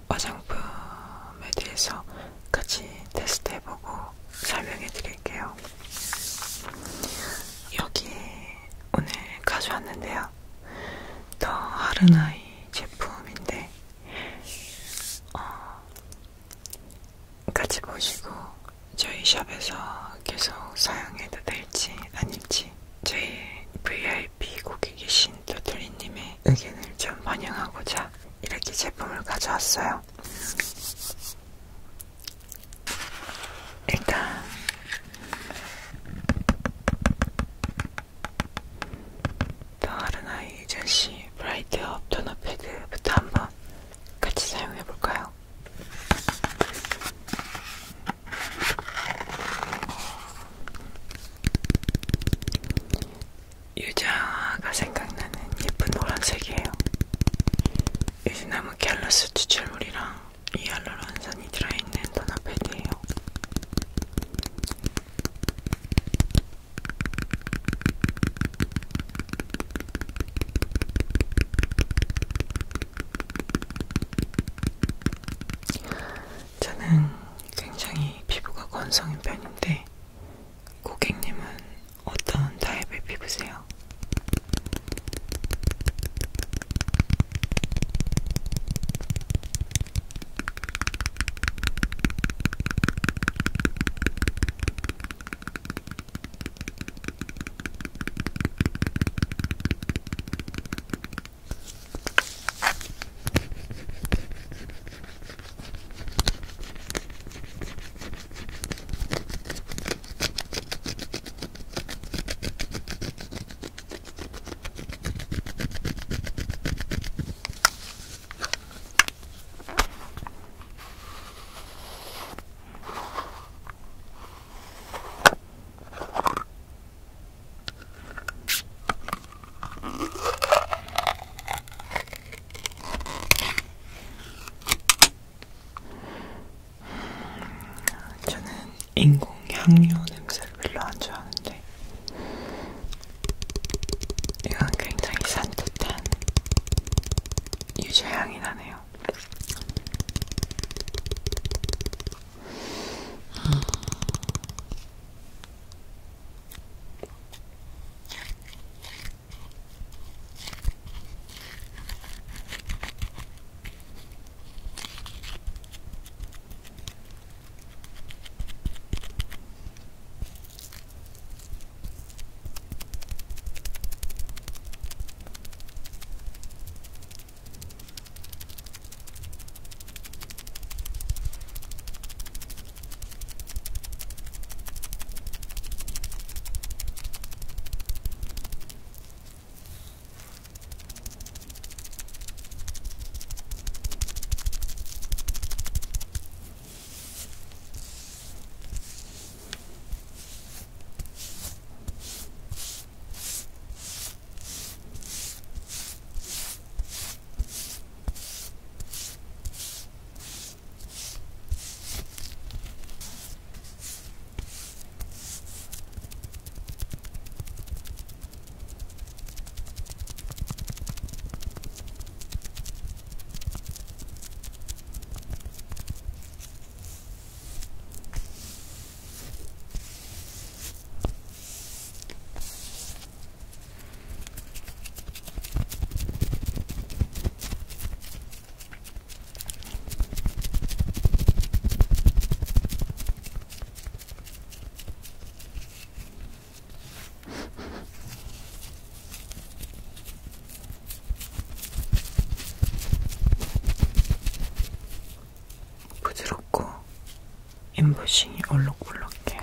화장품에 대해서 같이 테스트해보고 설명해 드릴게요. 여기 오늘 가져왔는데요. 더 하르나이 제품인데 같이 보시고 저희 샵에서 계속 사용해도 될지 아닐지 저희 VIP 고객이신 도토리님의 의견을 좀 반영하고자 이렇게 제품을 가져왔어요. 일단 더 하르나이 전시 브라이트업 토너 패드부터 한번 같이 사용해볼까요? 유자가 생각나는 예쁜 노란색이에요. 유즈나무 갤러스 추출물이랑 히알루론산이 들어있는 토너 패드예요. 저는 굉장히 피부가 건성인 편인데 고객님은 어떤 타입의 피부세요? 인공 향료 냄새를 별로 안 좋아하는데 이건 굉장히 산뜻한 유자향이 나네요. 부드럽고 인부싱이 얼룩덜룩해요.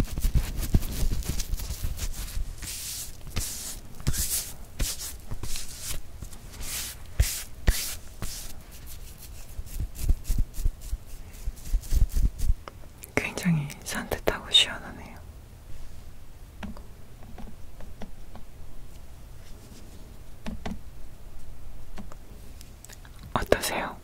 굉장히 산뜻하고 시원하네요. 어떠세요?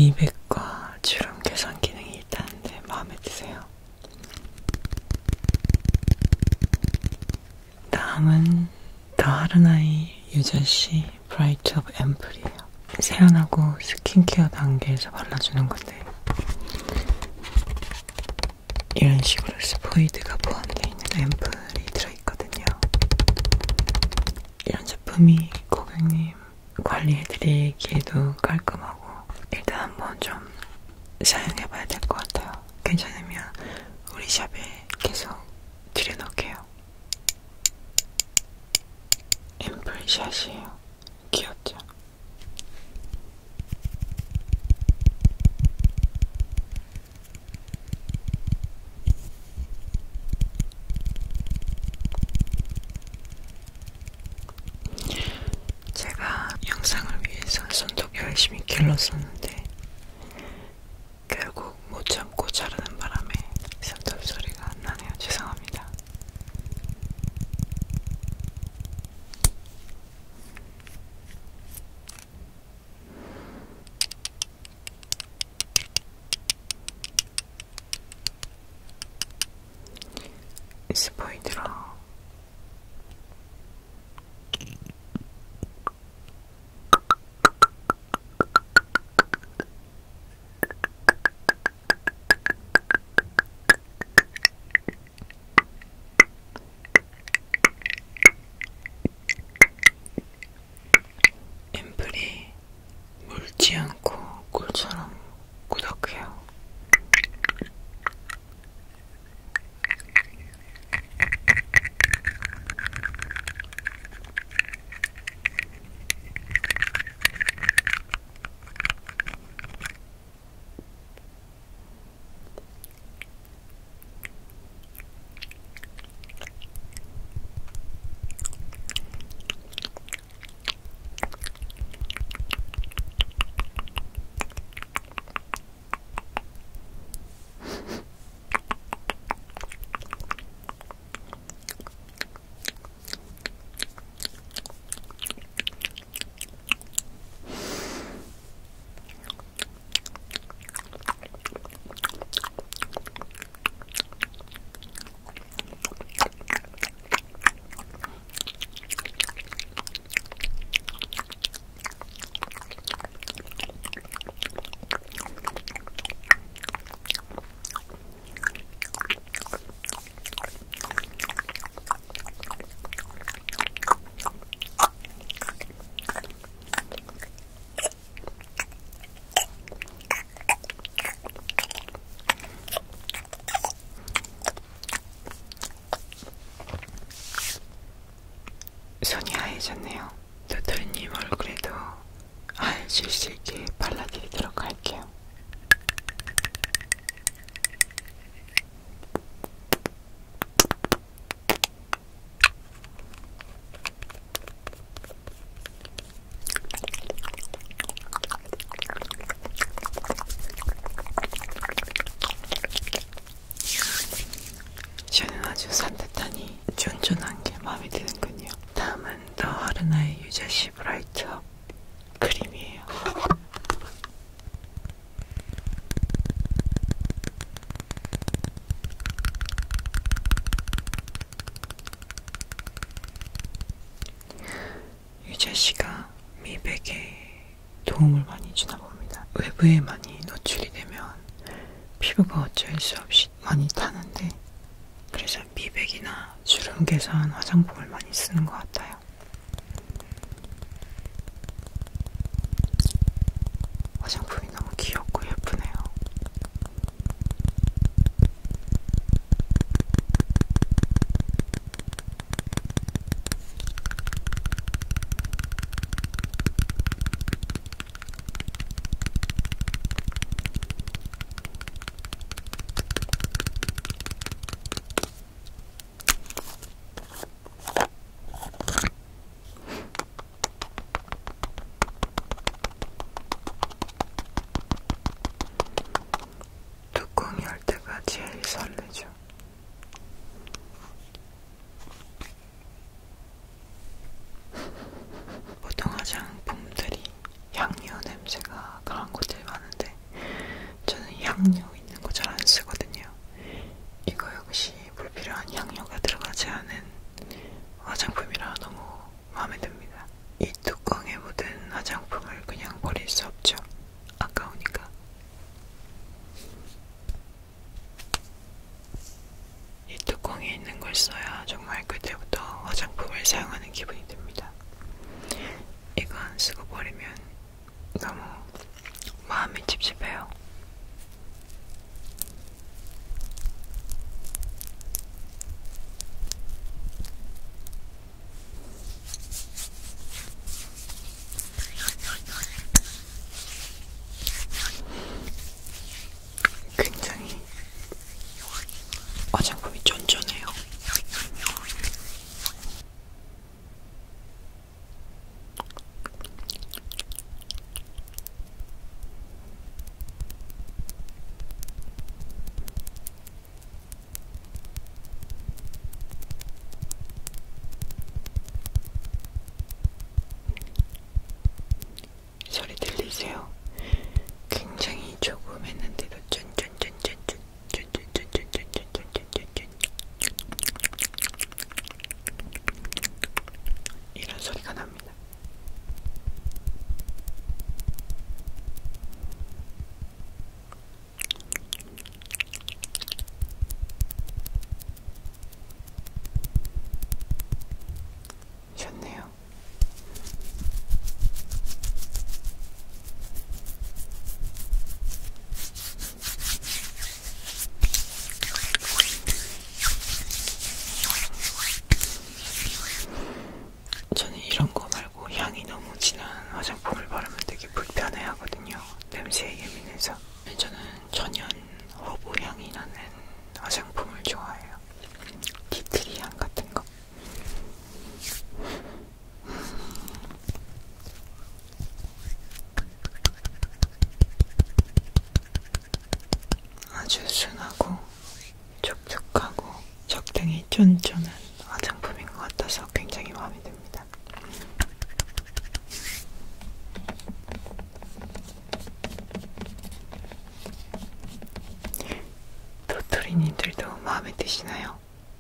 미백과 주름 개선 기능이 있다는데 마음에 드세요? 다음은 더 하르나이 유자씨 브라이트 업 앰플이에요. 세안하고 스킨케어 단계에서 발라주는 건데 이런 식으로 스포이드가 포함되어 있는 앰플이 들어있거든요. 이런 제품이 고객님 관리해드리기에도 깔끔하고 일단 한번 좀 사용해봐야 될 것 같아요. 괜찮으면 우리 샵에 계속 들여놓을게요. 앰플샷이에요. 귀엽죠? 제가 영상을 위해서 손톱 열심히 길렀었는데 결국 못 참고 자르는 바람에 손톱 소리가 안 나네요. 죄송합니다. 스포이드로 앰플이 묽지 않고 꿀처럼 꾸덕해요. 손이 하얘졌네요. 도토리님 얼굴에도 하얘질 수 있게 발라드리도록 할게요. 저는 아주 산뜻하니 쫀쫀한 게 마음에 드는군요. 다음은 더 하르나이 유자씨 브라이트업 크림이에요. 유자씨가 미백에 도움을 많이 주나 봅니다. 외부에 많이 노출이 되면 피부가 어쩔 수 없이 많이 타는데 그래서 미백이나 주름 개선 화장품을 많이 쓰는 것 같아요. 화장품이 너무 귀엽고 예쁘네요. 하지 않은 화장품이라 너무 마음에 듭니다. 이 뚜껑에 묻은 화장품을 그냥 버릴 수 없죠. 아까우니까. 이 뚜껑에 있는 걸 써야 정말 그때부터 화장품을 사용하는 기분이 듭니다. 이거 안 쓰고 버리면 너무 마음이 찝찝해요. 굉장히 화장품이 쫀쫀해요. 소리 들리세요? 굉장히 조금 했는데도 쫀쫀쫀쫀쫀 이런 소리가 납니다. 좋네요. 저는 이런 거 말고 향이 너무 진한 화장품을 바르면 되게 불편해 하거든요. 냄새에 예민해서. 저는 천연 허브 향이 나는 화장품을 좋아해요. 티트리 향 같은 거. 아주 순하고 촉촉하고 적당히 쫀쫀한 화장품인 것 같아서 굉장히 마음에 듭니다. 도토리님들도 마음에 드시나요?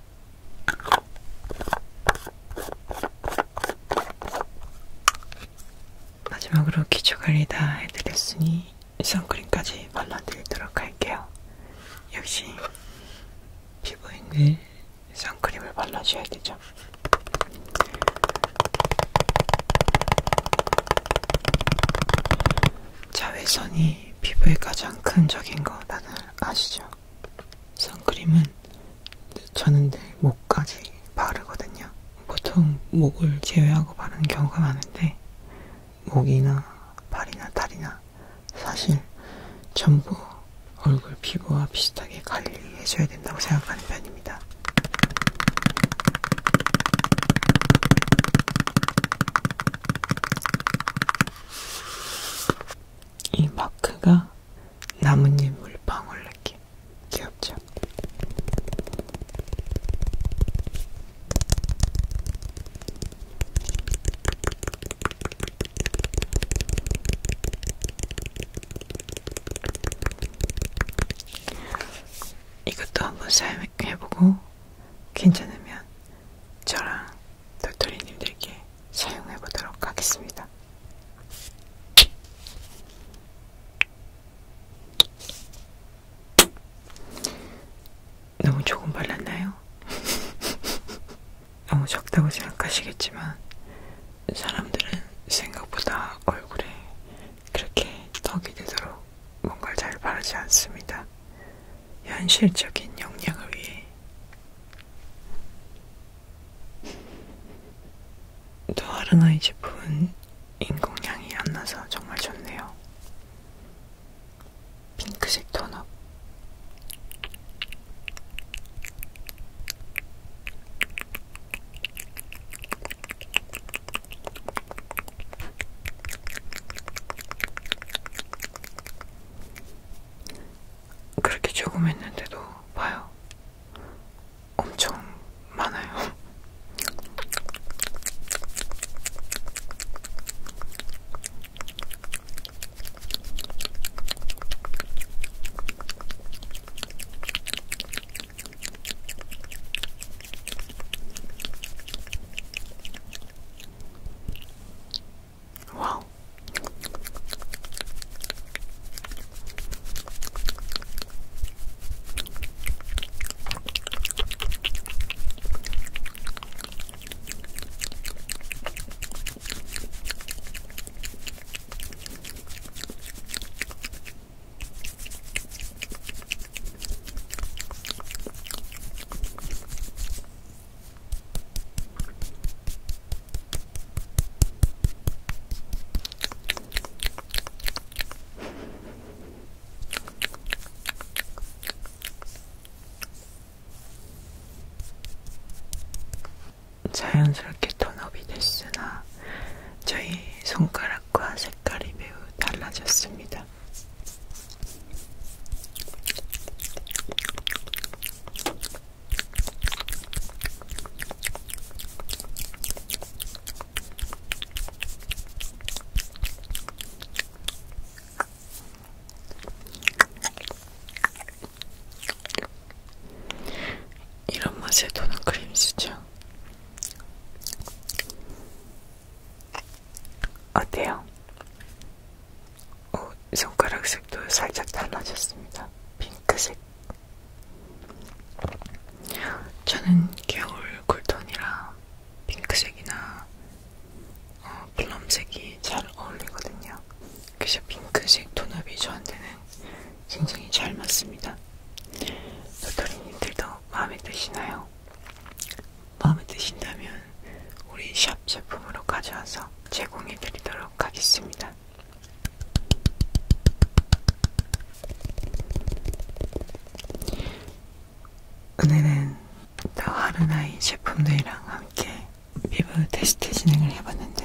마지막으로 기초관리 다 해드렸으니 선크림까지 발라드리도록 할게요. 역시 피부에는 선크림을 발라줘야 되죠. 자외선이 피부에 가장 큰 적인 거 다들 아시죠? 선크림은 저는 늘 목까지 바르거든요. 보통 목을 제외하고 바르는 경우가 많은데 목이나 발이나 다리나 사실 전부 얼굴 피부와 비슷하게 관리해줘야 된다고 생각하는 편입니다. 이 마크가 나뭇잎 물방울 느낌 귀엽죠? 이것도 한번 사용해보고 괜찮으면 저랑 도토리님들께 사용해보도록 하겠습니다. 너무 조금 발랐나요? 너무 적다고 생각하시겠지만 사람들은 생각보다 얼굴에 그렇게 덕이 되도록 뭔가를 잘 바르지 않습니다. 현실적인 영양을 위해. 또 아르나이 제품은 인공향이 안 나서 정말 좋네요. 핑크색 톤업. 그렇게 조금 했는데도 봐요. 엄청 많아요. 자연스럽게 톤업이 됐으나 저희 손가락과 색깔이 매우 달라졌습니다. 이런 맛의 톤업 크림 쓰죠? 어때요? 손가락 색도 살짝 달라졌습니다. 핑크색. 저는 겨울 쿨톤이라 핑크색이나 플럼색이 잘 어울리거든요. 그래서 핑크색 톤업이 저한테는 굉장히 잘 맞습니다. 도토리님들도 마음에 드시나요? 마음에 드신다면 우리 샵 제품으로 가져와서 제공해드리도록 하겠습니다. 오늘은 더 하루나이 제품들이랑 함께 피부 테스트 진행을 해봤는데